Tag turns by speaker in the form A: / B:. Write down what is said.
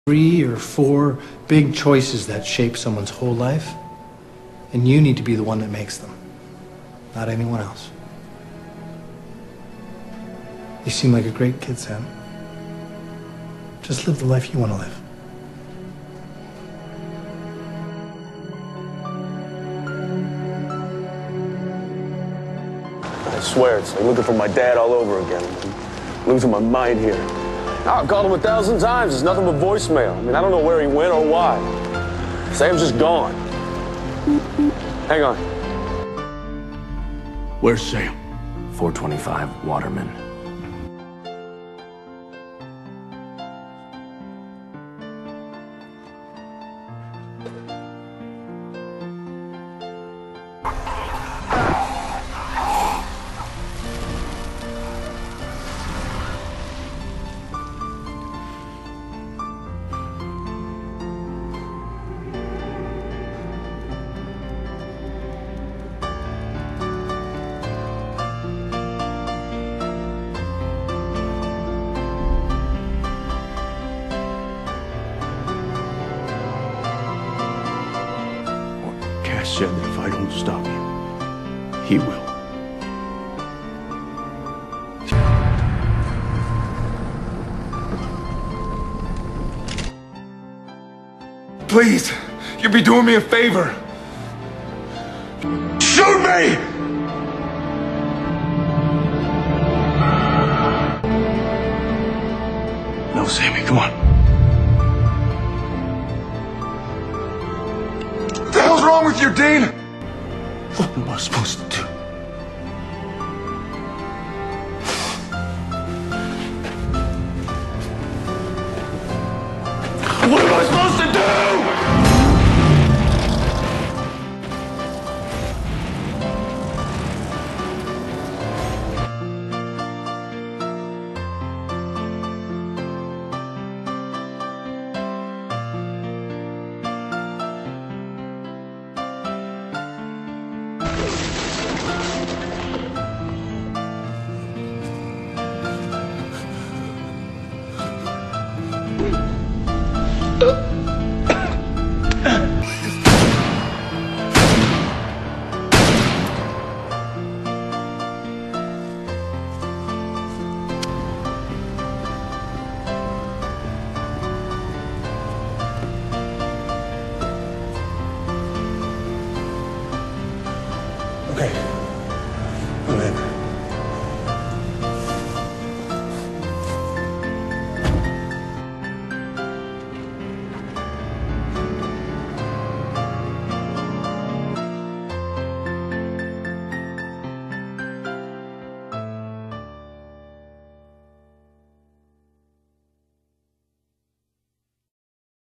A: 3 or 4 big choices that shape someone's whole life, and you need to be the one that makes them, not anyone else. You seem like a great kid, Sam. Just live the life you want to live.
B: I swear, it's like looking for my dad all over again. I'm losing my mind here. I've called him 1,000 times. There's nothing but voicemail. I mean, I don't know where he went or why. Sam's just gone. Hang on.
C: Where's Sam?
D: 425 Waterman.
C: Cass said that if I don't stop him, he will.
E: Please, you'd be doing me a favor. Shoot me!
C: No, Sammy, come on.
E: What the hell's wrong with you, Dean?
C: What am I supposed to do? What am I supposed to do?
E: Uh.